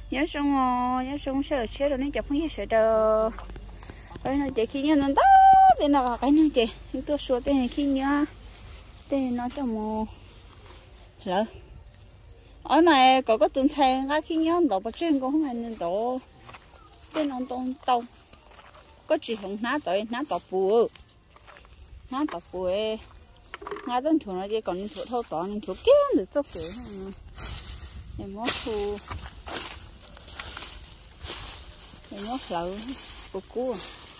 nhớ xong sợ chết rồi nên chụp không sợ đâu ơi nó chị khi nhớ nó đó thì nó cái nó chị những tôi số tên khi nhớ tên nó cho mù lỡ ở này có tuần xe cái khi nhớ đổ bắp trên cũng không phải nên đổ tên nó tông có chỉ không ná tọt bùa ngay tên thủ nó chỉ còn thủ thâu tỏ nên thủ kia được cho kiểu em mất thu em mất lợn của cua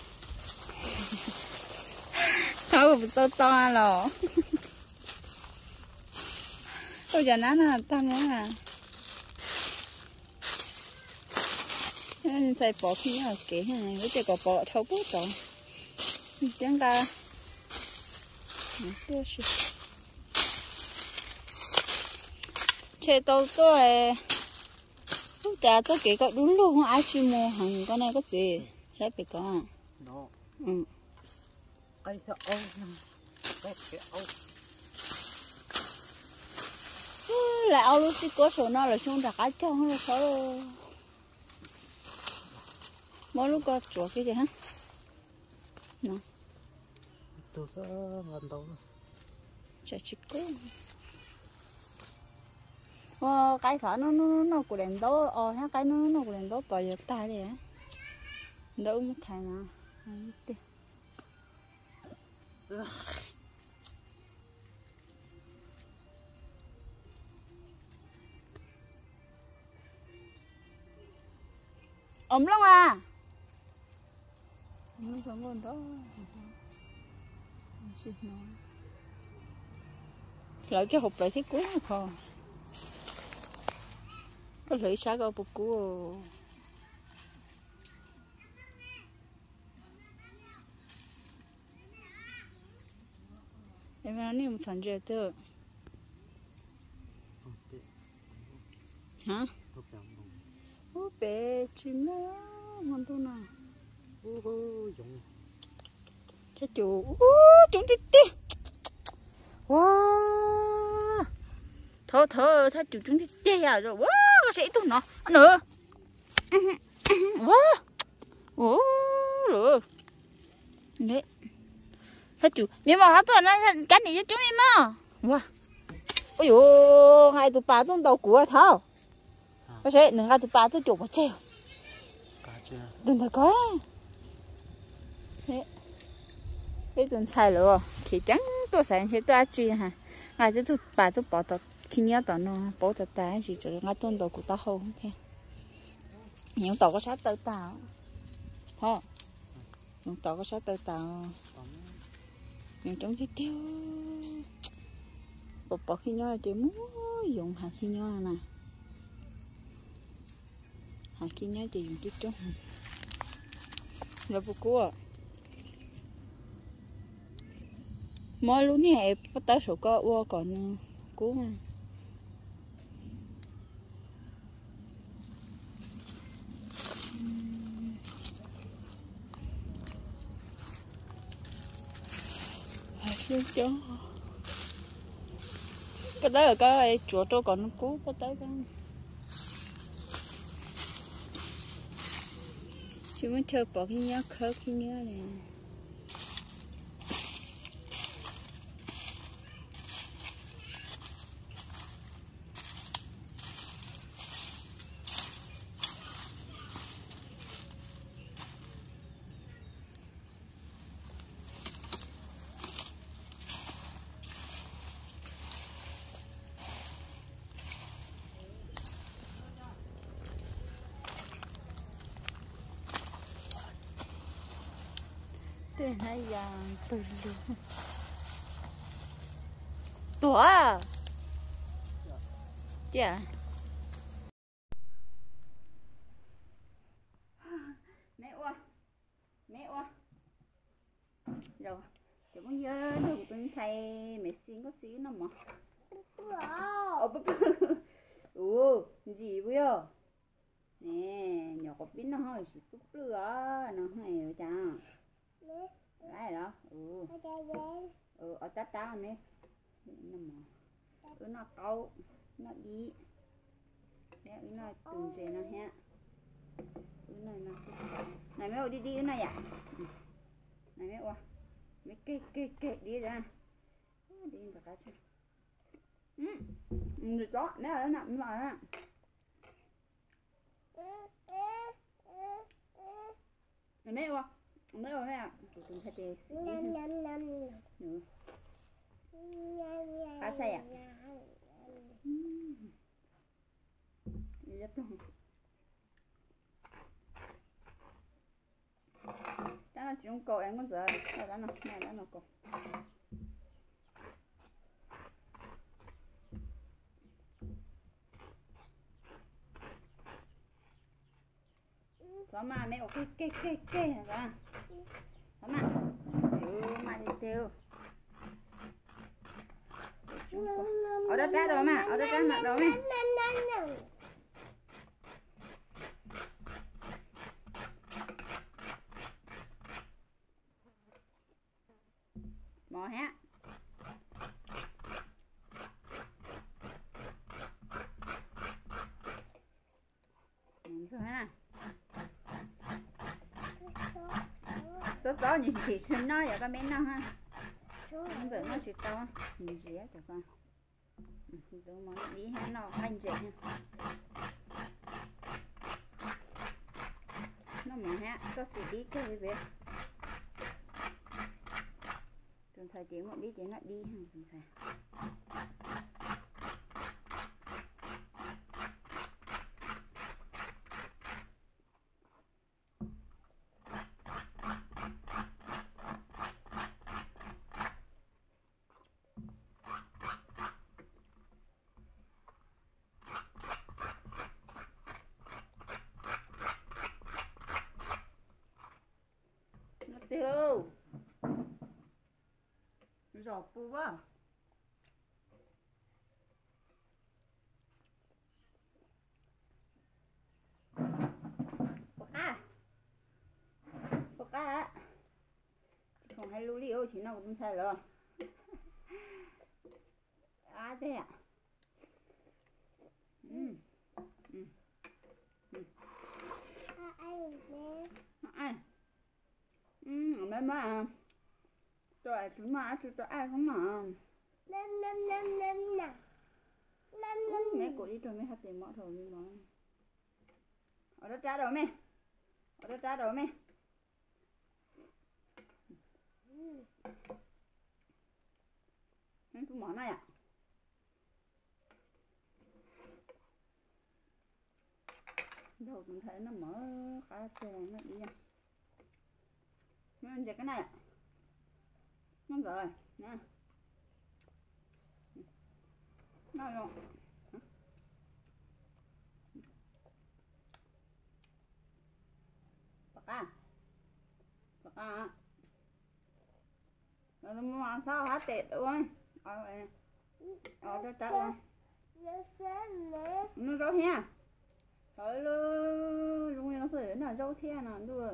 sao mà to rồi bây giờ nó là tăng nữa à chạy bỏ khi nó kỹ này với cái bỏ thâu bút rồi chẳng ra chơi tôi lúc giờ tôi kỹ có đúng luôn ai chịu mua hàng con này có gì lấy bị con ừ cái âu cái âu lại âu lúc xí có số nó là xong đặt cái cho nó khó rồi mỗi lúc có chuột cái gì hả nè tôi sẽ làm đâu chả chỉ có cái thở nó của đèn đó ha cái nó của đèn đó tỏi giờ ta đi á đâu mất thằng nào ấm lắm à nó vẫn còn đó lại cái hộp lại thiết cuốn không có lưỡi xả vào bột của em nói niệm sản xuất được hả ô bé chim nó ngon thôi nào dùng cha chủ chúng tít tít wow thở cha chủ chúng tít tít à rồi wow có sẽ tụi nó nữa wow ô rồi đấy cha chủ nếu mà hát tụi nó cái này cho chúng em mà wow ôi dồi ngay tụi bà tụi đầu của thao có sẽ đừng ngay tụi bà tụi chủ mà treo đừng thấy có cái tuần xài rồi thì chẳng tôi sáng thì tôi ăn ha ngay tụi bà tụi bỏ tụi khi nhớ tụi nó bỏ tụi ta gì rồi ngay tuần đầu của ta không thế những tàu có sát tới tàu thôi những tàu có sát tới tàu những trong chi tiêu bỏ khi nhớ là chỉ muốn dùng hạt khi nhớ nè hạt khi nhớ chỉ dùng chút chút là vô cua mỗi lúc này bắt tới số có qua còn cú mà cho cái đấy là cái chuột cho còn nó cú bắt tới con chỉ muốn chơi bỏ khi nhớ khơi khi nhớ này tên hay vàng bự luôn tuổi à dạ mẹ ơi rồi chỉ muốn nhớ được bên xay mẹ xin có xíu nào mà gì vậy nè nhỏ có biết nó hơi chỉ chút nữa nó hay rồi cha lại đó ở tát tá này nó câu nó đi nó từng gì nó ha này mấy ô đi đi cái này ạ. Này mấy ô mấy kê đi ra đi vào cá chứ. Người chó mấy ở nằm mà đó. Này mấy ô thế à tụi phải tê nữa cá chay à rất luôn. Đó là chuyện cổ em có giờ đó nó này đó nó cổ đó mà mẹ ok hả đó mà mà đi tiêu ở đó trái rồi mà ở đó trái mặt rồi mà mò hả rồi ha có những chị xin nói vậy con bé nó ha không được nói chuyện to nhiều gì á cho con tụi món đi ha nó anh chị ha nó mà ha có sự đi cái việc thường thời chuyện một đi thì nó đi ha thường thời tiêu rồi pu quá bọc á không hay lưu liêu chỉ nó cũng sai rồi thế à ai mấy mà rồi chúng mà cho ai không mà mẹ cô đi rồi mấy hạt tiền mỡ rồi nhưng mà ở đó trả rồi mẹ mấy cái món này à đâu cũng thấy nó mở khá tiền nó đi nha mình cái này nó rồi nha nó luôn bạc à rồi mà sao hả tệ luôn ở đó chắc luôn nó đâu nha trời ơi luôn nó phải là dâu thiên à đưa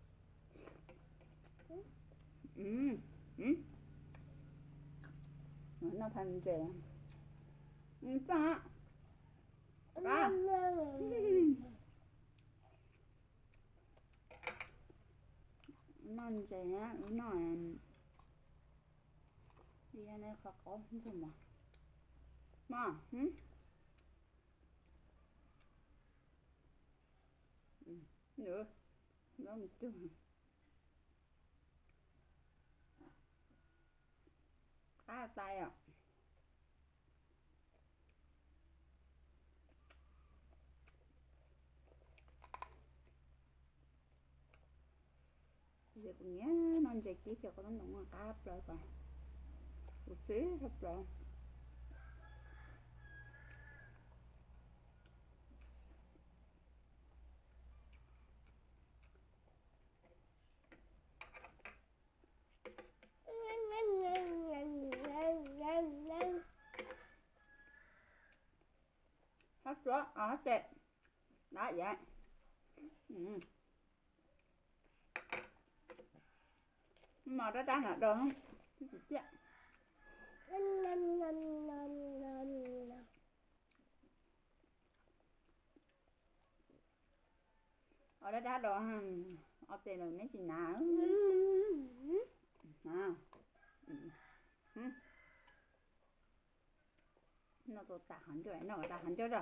nó thành trẻ sao ba non trẻ nó đi anh ấy khó có gì mà nữa đó một chút khá là tay à giờ cũng nhớ non chạy chỉ cho con nó cá hấp rồi còn một xíu hấp rồi hết rồi hết đẹp đó vậy mà đó ra là đồ không ở đó đã rồi ở tiền rồi mấy chị nào à nó tôi tạ hẳn chỗ này nó tạ hẳn chỗ rồi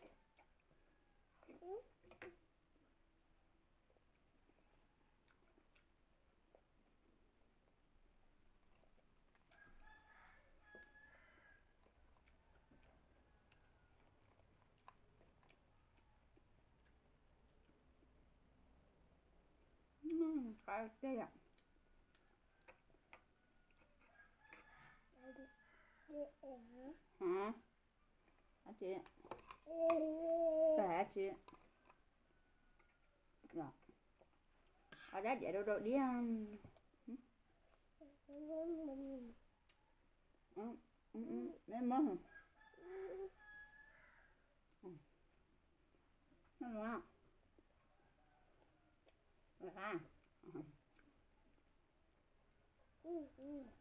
cái đây ạ hả hả chị hả chị rồi ở đó vậy đâu đi lấy mớ nó ngon rồi ha